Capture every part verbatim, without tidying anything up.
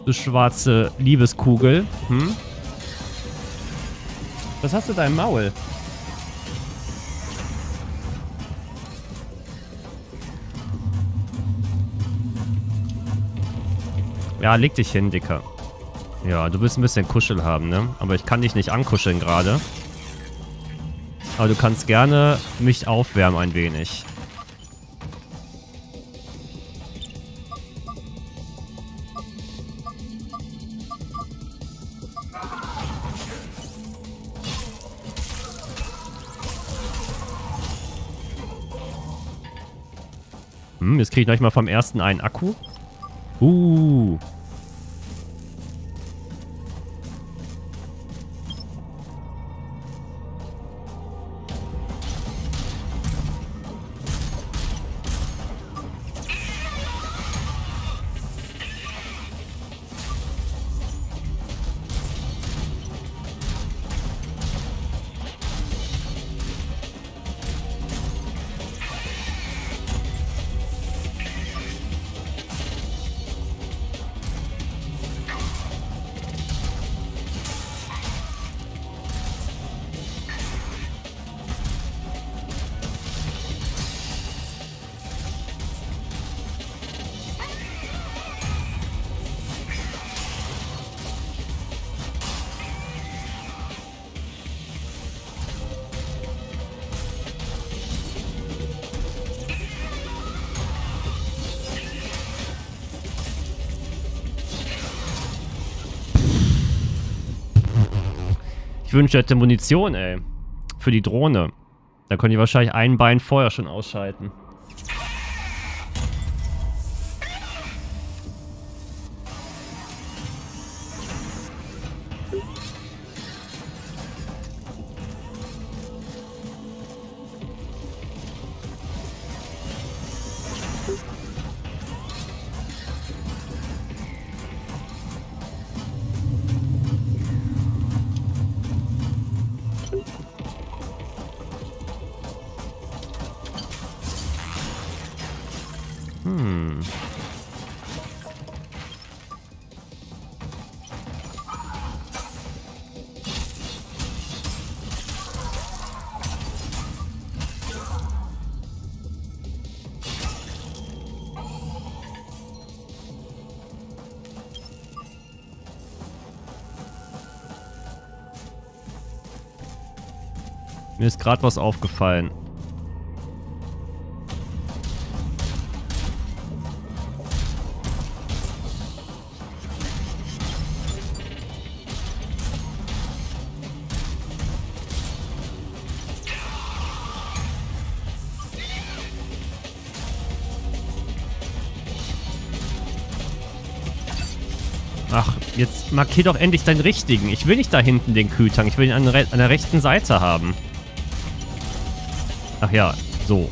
Du schwarze Liebeskugel. Hm? Was hast du da im Maul? Ja, leg dich hin, Dicker. Ja, du willst ein bisschen Kuschel haben, ne? Aber ich kann dich nicht ankuscheln gerade. Aber du kannst gerne mich aufwärmen ein wenig. Hm, jetzt kriege ich gleich mal vom ersten einen Akku. Uh. Ich wünschte, ich hätte Munition, ey. Für die Drohne. Da könnte ich wahrscheinlich ein Bein vorher schon ausschalten. Hm. Mir ist gerade was aufgefallen. Ach, jetzt markier doch endlich deinen richtigen. Ich will nicht da hinten den Kühltank. Ich will ihn an, re an der rechten Seite haben. Ach ja, so.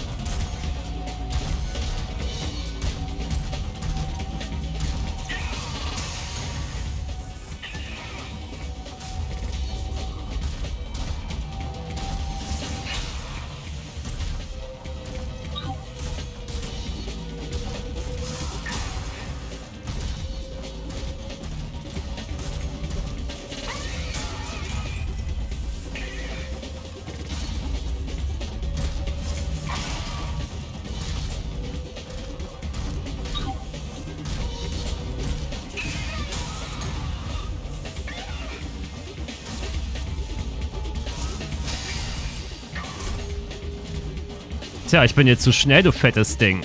Tja, ich bin jetzt zu schnell, du fettes Ding.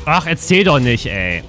Ach, erzähl doch nicht, ey.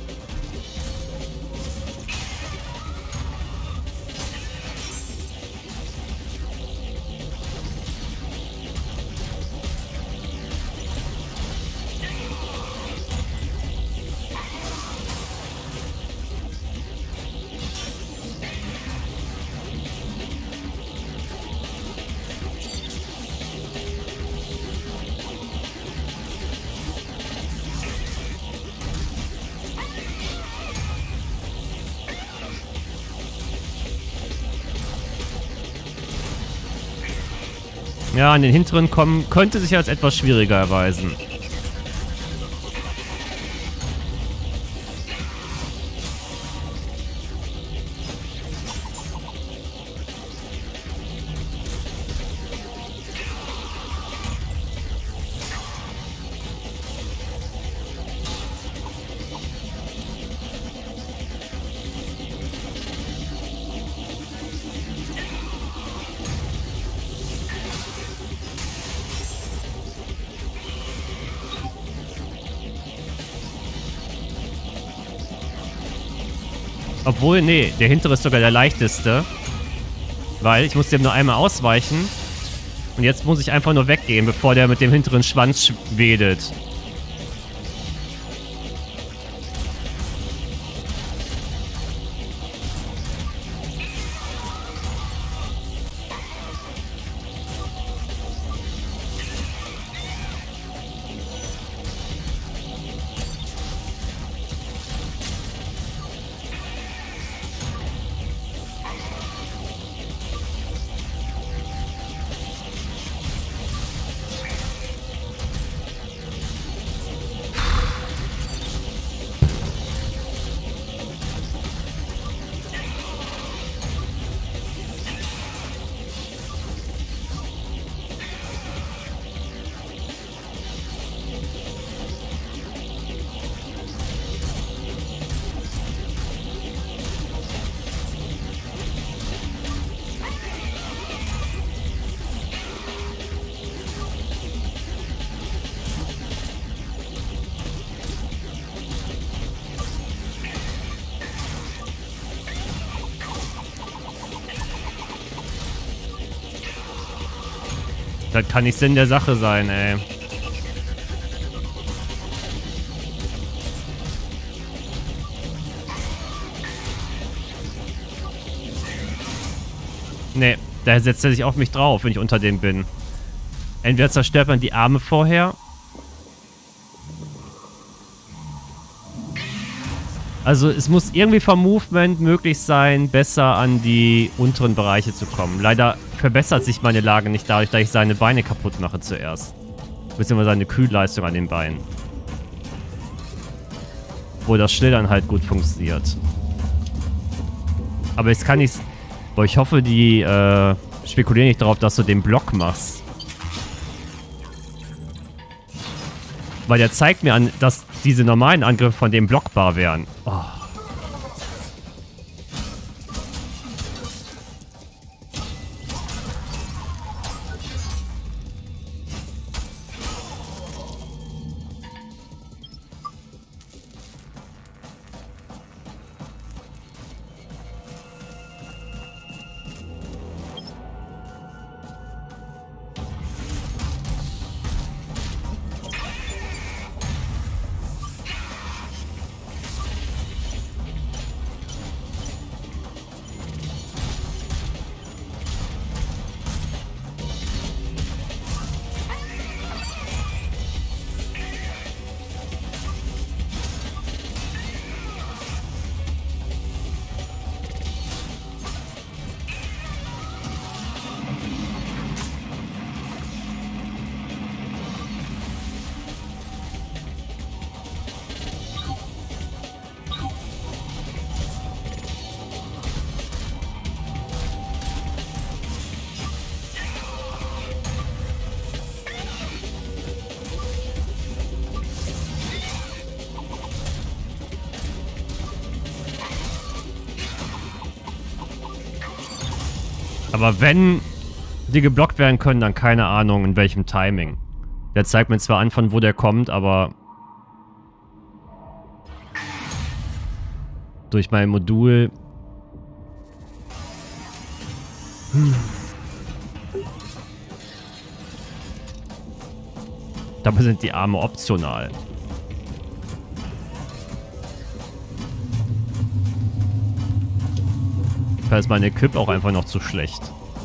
Ja, an den hinteren kommen könnte sich als etwas schwieriger erweisen. Obwohl, nee, der hintere ist sogar der leichteste. Weil ich muss dem nur einmal ausweichen. Und jetzt muss ich einfach nur weggehen, bevor der mit dem hinteren Schwanz wedelt. Das kann nicht Sinn der Sache sein, ey. Nee, da setzt er sich auf mich drauf, wenn ich unter dem bin. Entweder zerstört man die Arme vorher. Also es muss irgendwie vom Movement möglich sein, besser an die unteren Bereiche zu kommen. Leider verbessert sich meine Lage nicht dadurch, dass ich seine Beine kaputt mache zuerst. Beziehungsweise seine Kühlleistung an den Beinen. Wo das Schlittern halt gut funktioniert. Aber jetzt kann ich's... Boah, ich hoffe, die äh, spekulieren nicht darauf, dass du den Block machst. Weil der zeigt mir an, dass diese normalen Angriffe von dem blockbar wären. Oh. Aber wenn die geblockt werden können, dann keine Ahnung in welchem Timing. Der zeigt mir zwar an, von wo der kommt, aber durch mein Modul... Hm. Dabei sind die Arme optional. Da ist meine Equip auch einfach noch zu schlecht.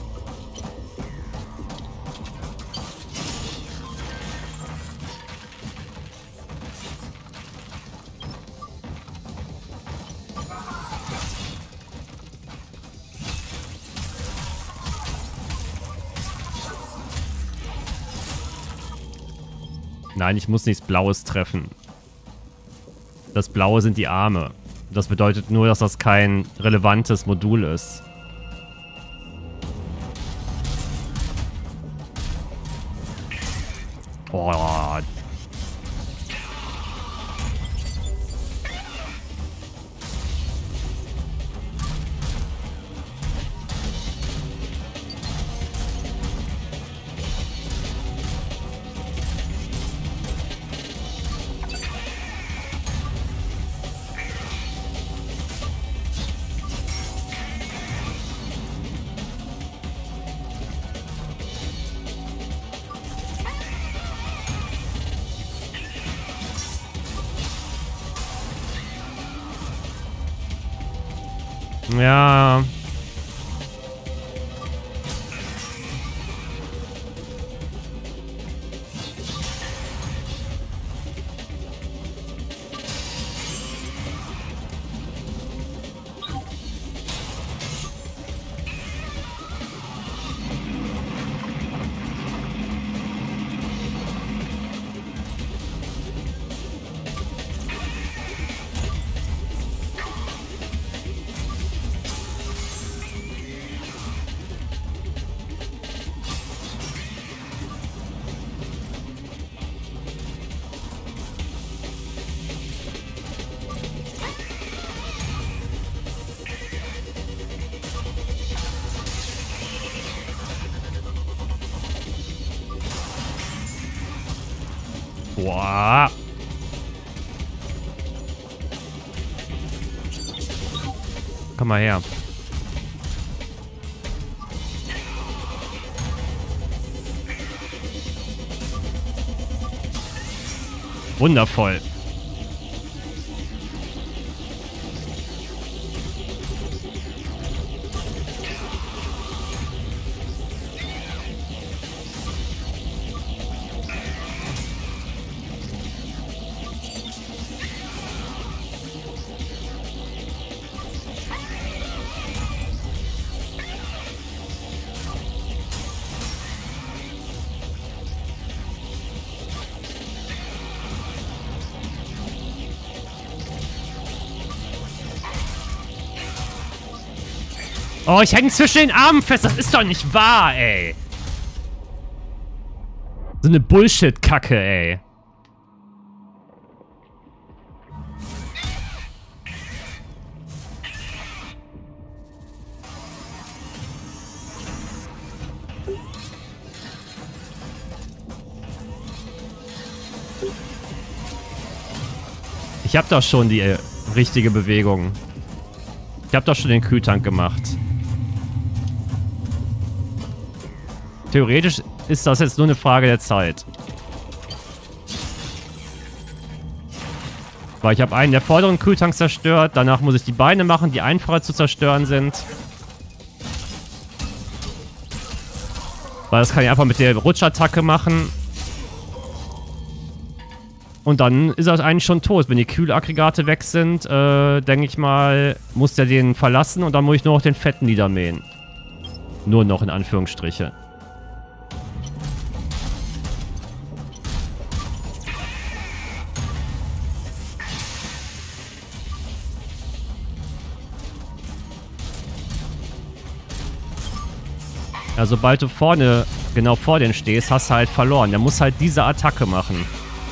Nein, ich muss nichts Blaues treffen. Das Blaue sind die Arme. Das bedeutet nur, dass das kein relevantes Modul ist. Oh. Ja. Boah. Komm mal her. Wundervoll. Oh, ich hänge zwischen den Armen fest. Das ist doch nicht wahr, ey. So eine Bullshit-Kacke, ey. Ich hab doch schon die äh, richtige Bewegung. Ich hab doch schon den Kühltank gemacht. Theoretisch ist das jetzt nur eine Frage der Zeit. Weil ich habe einen der vorderen Kühltanks zerstört. Danach muss ich die Beine machen, die einfacher zu zerstören sind. Weil das kann ich einfach mit der Rutschattacke machen. Und dann ist er eigentlich schon tot. Wenn die Kühlaggregate weg sind, äh, denke ich mal, muss der den verlassen und dann muss ich nur noch den Fetten niedermähen. Nur noch in Anführungsstriche. Ja, sobald du vorne, genau vor den stehst, hast du halt verloren. Der muss halt diese Attacke machen.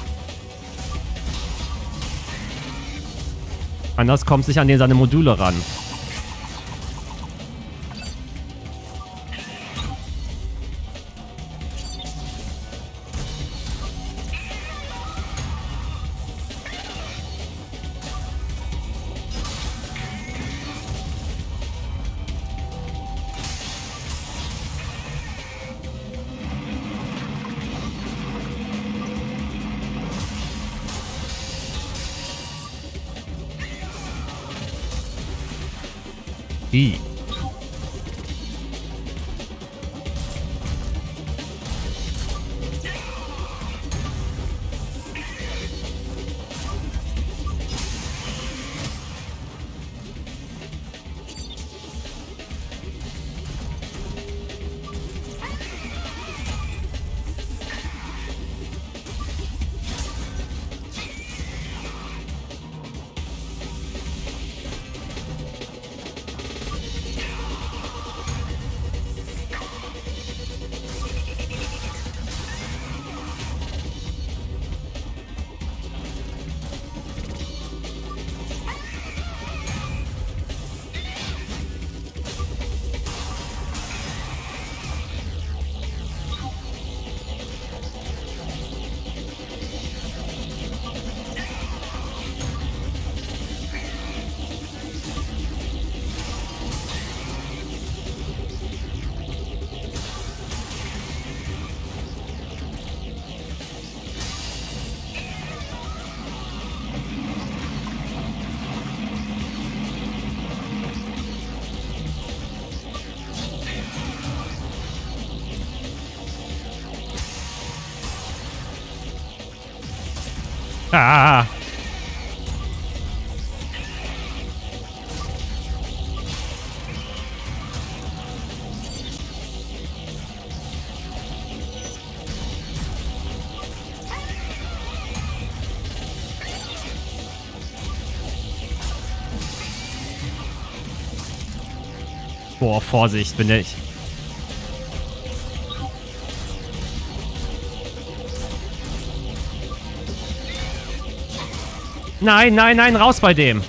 Anders kommt sich an den seine Module ran. I. Ah. Boah, Vorsicht, bin ich. Nein, nein, nein, raus bei dem.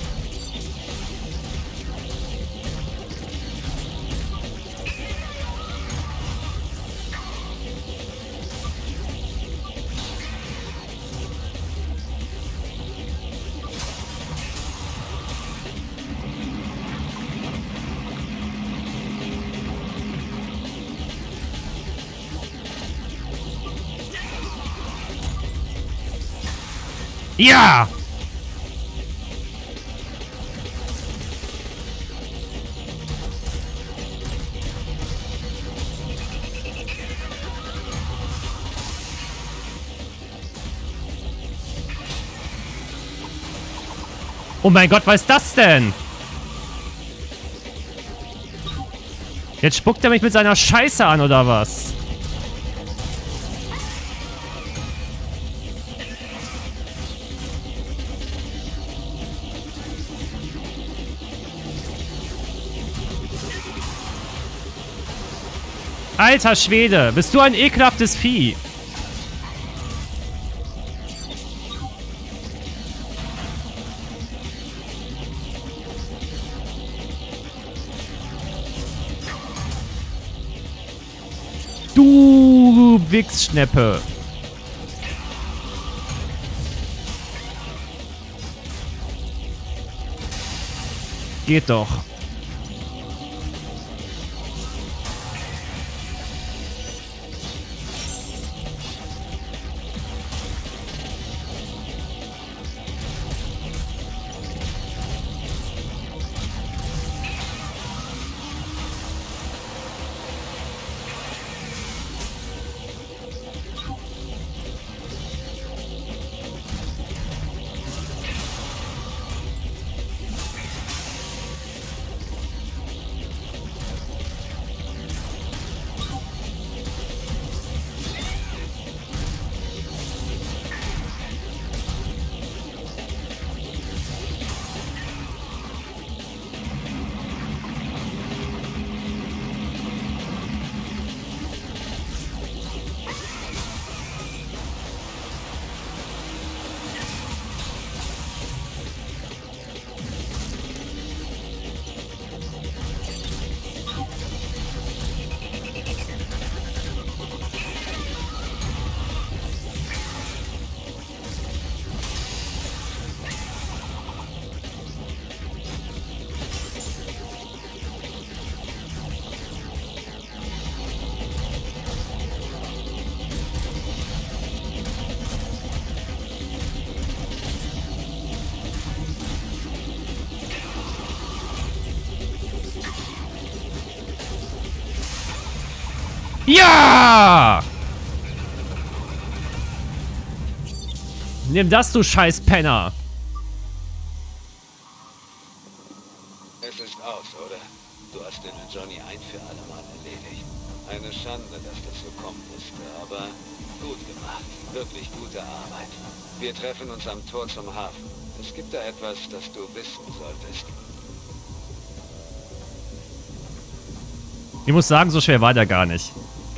Ja! Oh mein Gott, was ist das denn? Jetzt spuckt er mich mit seiner Scheiße an, oder was? Alter Schwede, bist du ein ekelhaftes Vieh? Du Wichsschneppe. Geht doch. Ja! Nimm das, du scheiß Penner! Es ist aus, oder? Du hast den Johnny ein für alle Mal erledigt. Eine Schande, dass das so kommen musste, aber gut gemacht. Wirklich gute Arbeit. Wir treffen uns am Tor zum Hafen. Es gibt da etwas, das du wissen solltest. Ich muss sagen, so schwer war der gar nicht.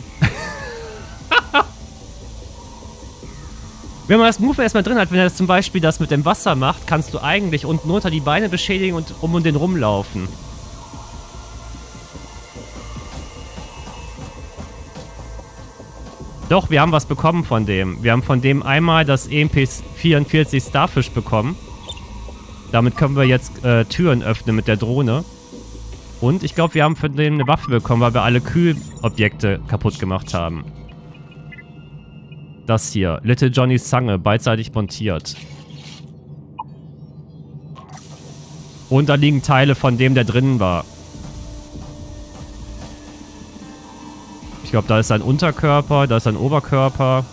Wenn man das Move erstmal drin hat, wenn er das zum Beispiel das mit dem Wasser macht, kannst du eigentlich unten unter die Beine beschädigen und um und den rumlaufen. Doch, wir haben was bekommen von dem. Wir haben von dem einmal das E M P vierundvierzig Starfish bekommen. Damit können wir jetzt äh, Türen öffnen mit der Drohne. Und ich glaube, wir haben von dem eine Waffe bekommen, weil wir alle Kühlobjekte kaputt gemacht haben. Das hier. Little Johnnys Zange, beidseitig montiert. Und da liegen Teile von dem, der drinnen war. Ich glaube, da ist ein Unterkörper, da ist ein Oberkörper.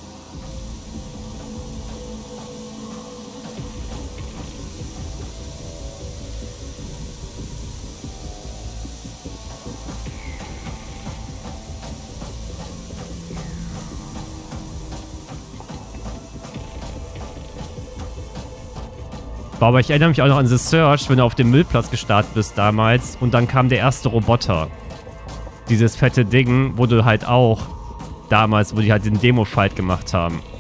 Aber ich erinnere mich auch noch an The Search, wenn du auf dem Müllplatz gestartet bist damals und dann kam der erste Roboter. Dieses fette Ding, wo du halt auch damals, wo die halt den Demo-Fight gemacht haben.